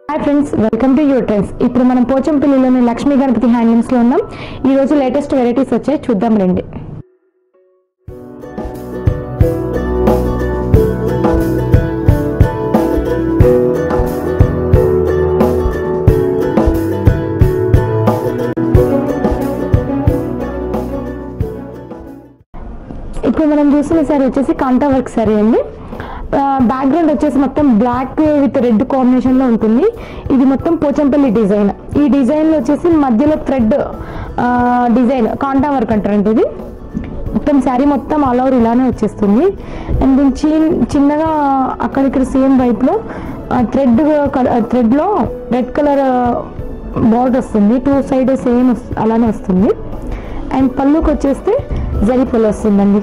Hi friends, welcome to your trends. ఇప్పుడు మనం పోచంపల్లిలోని Lakshmi Ganapati handlooms లో ఉన్నాం. ఈ రోజు లేటెస్ట్ వెరైటీస్ వచ్చాయి, చూద్దాం రండి. ఇప్పుడు మనం చూసిన సారీ వచ్చేసి కాంటా వర్క్ సారీ అండి. బ్యాక్గ్రౌండ్ వచ్చేసి మొత్తం బ్లాక్ విత్ రెడ్ కాంబినేషన్ లో ఉంటుంది. ఇది మొత్తం పోచంపల్లి డిజైన్. ఈ డిజైన్ లో వచ్చేసి మధ్యలో థ్రెడ్ డిజైన్ కాంటా వర్క్ అంటారండి. ఇది మొత్తం శారీ మొత్తం ఆల్ ఓవర్ ఇలానే వచ్చేస్తుంది. అండ్ చిన్నగా అక్కడిక్కడ సేమ్ వైపు లో థ్రెడ్ లో రెడ్ కలర్ బార్డర్ వస్తుంది. టూ సైడ్ సేమ్ అలానే వస్తుంది. అండ్ పళ్ళుకి వచ్చేస్తే జరీ పళ్ళు వస్తుందండి.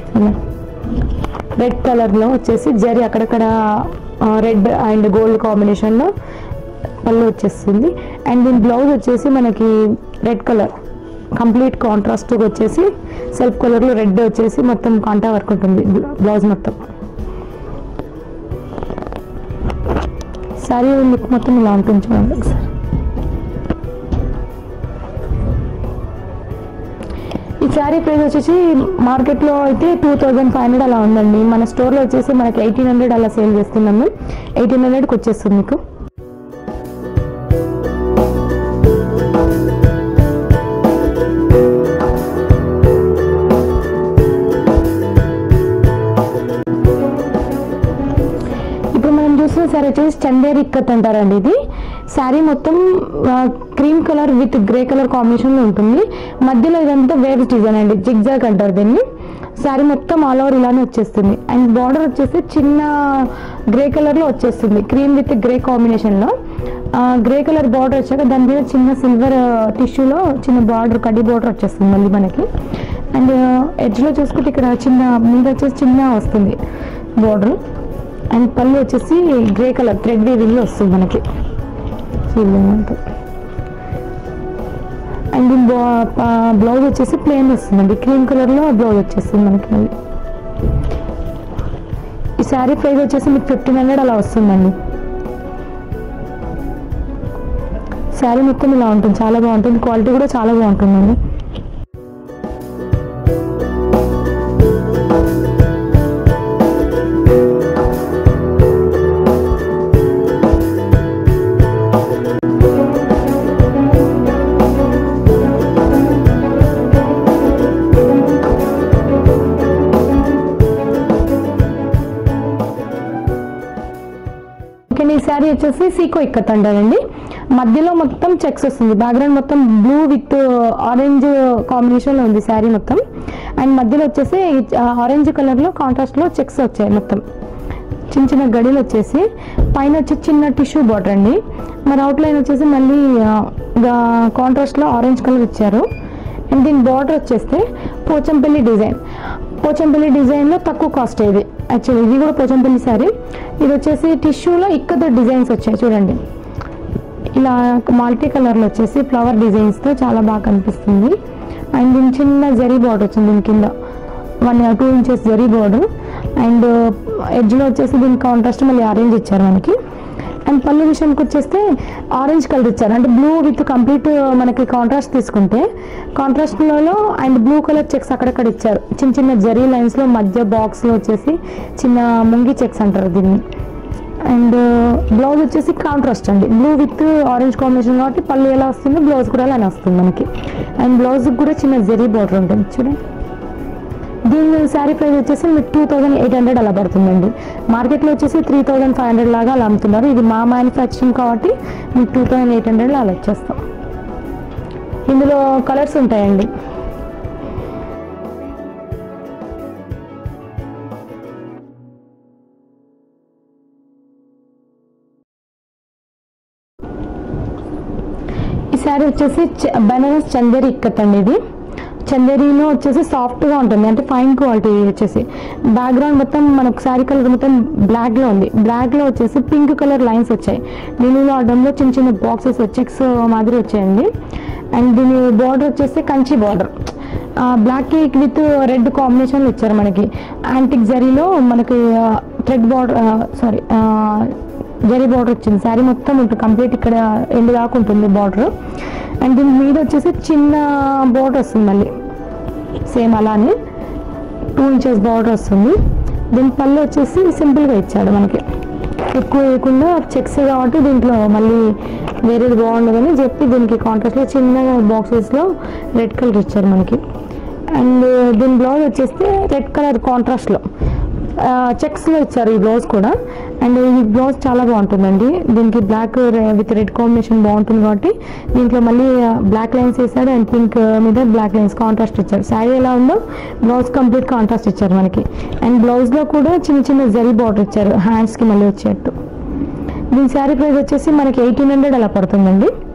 రెడ్ కలర్ లో వచ్చేసి జరీ అక్కడక్కడ రెడ్ అండ్ గోల్డ్ కాంబినేషన్ లో పళ్ళు వచ్చేస్తుంది. అండ్ దీని బ్లౌజ్ వచ్చేసి మనకి రెడ్ కలర్ కంప్లీట్ కాంట్రాస్ట్ వచ్చేసి సెల్ఫ్ కలర్ లో రెడ్ వచ్చేసి మొత్తం కాంటా వర్క్ ఉంటుంది బ్లౌజ్ మొత్తం. సారీ లుక్ మొత్తం ఇలా ఉంటుంది చూడండి ఒకసారి. ఈ శారీ ప్రైస్ వచ్చేసి మార్కెట్లో అయితే 2500 అలా ఉందండి. మన స్టోర్లో వచ్చేసి మనకి 1800 అలా సేల్ చేస్తున్నాము. 1800కి వచ్చేస్తుంది మీకు. ఇప్పుడు మనం చూసిన శారీ వచ్చేసి చందేరి ఇక్కత్ అంటారండి. ఇది శారీ మొత్తం cream colour with grey colour combination లో ఉంటుంది. మధ్యలో ఇదంతా వేవ్స్ డిజైన్ అండి, జిగ్జాగ్ అంటారు దీన్ని. శారీ మొత్తం ఆల్ ఓవర్ ఇలానే వచ్చేస్తుంది. అండ్ బార్డర్ వచ్చేసి చిన్న గ్రే కలర్ లో వచ్చేస్తుంది, క్రీమ్ విత్ గ్రే కాంబినేషన్ లో. గ్రే కలర్ బార్డర్ వచ్చాక దాని మీద చిన్న సిల్వర్ టిష్యూలో చిన్న బార్డర్ కడ్డీ బార్డర్ వచ్చేస్తుంది మళ్ళీ మనకి. అండ్ ఎడ్జ్ లో చూసుకుంటే ఇక్కడ చిన్న మీద వచ్చేసి చిన్న వస్తుంది బార్డర్. అండ్ పళ్ళు వచ్చేసి గ్రే కలర్ థ్రెడ్ వీవింగ్ లో వస్తుంది మనకి. అండ్ దీని బ్లౌజ్ వచ్చేసి ప్లెయిన్ వస్తుందండి, క్రీమ్ కలర్ లో బ్లౌజ్ వచ్చేస్తుంది మనకి. మళ్ళీ ఈ శారీ ప్రైస్ వచ్చేసి మీకు 1500 అలా వస్తుందండి. శారీ మొత్తం ఇలా ఉంటుంది, చాలా బాగుంటుంది, క్వాలిటీ కూడా చాలా బాగుంటుందండి. ఈ శారీ వచ్చేసి సీకో ఇక్కత్ అంటారండి. మధ్యలో మొత్తం చెక్స్ వస్తుంది. బ్యాక్గ్రౌండ్ మొత్తం బ్లూ విత్ ఆరెంజ్ కాంబినేషన్ లో ఉంది శారీ మొత్తం. అండ్ మధ్యలో వచ్చేసి ఆరెంజ్ కలర్ లో కాంట్రాస్ట్ లో చెక్స్ వచ్చాయి మొత్తం, చిన్న చిన్న గడిలు వచ్చేసి. పైన వచ్చి చిన్న టిష్యూ బార్డర్ అండి. మరి అవుట్ లైన్ వచ్చేసి మళ్ళీ కాంట్రాస్ట్ లో ఆరెంజ్ కలర్ ఇచ్చారు. అండ్ దీని బార్డర్ వచ్చేస్తే పోచంపల్లి డిజైన్. పోచంపల్లి డిజైన్లో తక్కువ కాస్ట్ ఇది. యాక్చువల్లీ ఇది కూడా పోచంపల్లి శారీ. ఇది వచ్చేసి టిష్యూలో ఇక్కత డిజైన్స్ వచ్చాయి చూడండి. ఇలా మల్టీ కలర్లో వచ్చేసి ఫ్లవర్ డిజైన్స్తో చాలా బాగా కనిపిస్తుంది. అండ్ దీని చిన్న జరీ బార్డర్ వచ్చింది దీని కింద 1-2 ఇంచెస్ జరీ బార్డర్. అండ్ ఎడ్జ్లో వచ్చేసి దీని కాంట్రాస్ట్ మళ్ళీ ఆరెంజ్ ఇచ్చారు మనకి. అండ్ పళ్ళు విషయానికి వచ్చేస్తే ఆరెంజ్ కలర్ ఇచ్చారు, అంటే బ్లూ విత్ కంప్లీట్ మనకి కాంట్రాస్ట్ తీసుకుంటే కాంట్రాస్ట్లో అండ్ బ్లూ కలర్ చెక్స్ అక్కడక్కడ ఇచ్చారు. చిన్న చిన్న జరీ లైన్స్లో మధ్య బాక్స్లో వచ్చేసి చిన్న ముంగి చెక్స్ అంటారు దీన్ని. అండ్ బ్లౌజ్ వచ్చేసి కాంట్రాస్ట్ అండి, బ్లూ విత్ ఆరెంజ్ కాంబినేషన్ కాబట్టి పళ్ళు ఎలా వస్తుందో బ్లౌజ్ కూడా అలానే వస్తుంది మనకి. అండ్ బ్లౌజ్కి కూడా చిన్న జరీ బార్డర్ ఉంటుంది చూడండి. దీని శారీ ప్రైస్ వచ్చేసి మీకు 2800 అలా పడుతుందండి. మార్కెట్లో వచ్చేసి 3500 లాగా అలా అమ్ముతున్నారు. ఇది మా మ్యానుఫ్యాక్చరింగ్ కాబట్టి మీకు 2800 అలా వచ్చేస్తాం. ఇందులో కలర్స్ ఉంటాయండి. ఈ శారీ వచ్చేసి బనారస్ చందేరి ఇక్కత్ అండి. ఇది చందేరీలో వచ్చేసి సాఫ్ట్గా ఉంటుంది, అంటే ఫైన్ క్వాలిటీ వచ్చేసి. బ్యాక్గ్రౌండ్ మొత్తం మనకు శారీ కలర్ మొత్తం బ్లాక్లో ఉంది. బ్లాక్లో వచ్చేసి పింక్ కలర్ లైన్స్ వచ్చాయి. నీళ్ళు ఆర్డర్లో చిన్న చిన్న బాక్సెస్ చెక్స్ మాదిరి వచ్చాయండి. అండ్ దీని బార్డర్ వచ్చేసి Kanchi border, black with red కాంబినేషన్లో ఇచ్చారు మనకి. యాంటిక్ జరీలో మనకి థ్రెడ్ బార్డర్ జరీ బార్డర్ వచ్చింది. శారీ మొత్తం ఉంటుంది కంప్లీట్, ఇక్కడ ఎండ్ దాకా ఉంటుంది బార్డర్. అండ్ దీని మీద వచ్చేసి చిన్న బార్డర్ వస్తుంది, మళ్ళీ సేమ్ అలానే 2 inches బార్డర్ వస్తుంది. దీని పళ్ళు వచ్చేసి సింపుల్గా ఇచ్చాడు మనకి, ఎక్కువ వేయకుండా చెక్స్ కాబట్టి దీంట్లో మళ్ళీ వేరేది బాగుండదని చెప్పి దీనికి కాంట్రాస్ట్లో చిన్నగా బాక్సెస్లో రెడ్ కలర్ ఇచ్చారు మనకి. అండ్ దీని బ్లౌజ్ వచ్చేస్తే రెడ్ కలర్ కాంట్రాస్ట్లో చెక్స్లో ఇచ్చారు ఈ బ్లౌజ్ కూడా. అండ్ ఈ బ్లౌజ్ చాలా బాగుంటుందండి, దీనికి బ్లాక్ విత్ రెడ్ కాంబినేషన్ బాగుంటుంది కాబట్టి దీంట్లో మళ్ళీ బ్లాక్ లైన్స్ వేసాడు అండ్ పింక్ మీద బ్లాక్ లైన్స్ కాంట్రాస్ట్ ఇచ్చారు. శారీ ఎలా ఉందో బ్లౌజ్ కంప్లీట్ కాంట్రాస్ట్ ఇచ్చారు మనకి. అండ్ బ్లౌజ్లో కూడా చిన్న చిన్న జరీ బార్డర్ ఇచ్చారు హ్యాండ్స్కి మళ్ళీ వచ్చేట్టు. దీని శారీ ప్రైస్ వచ్చేసి మనకి 1800 అలా పడుతుందండి.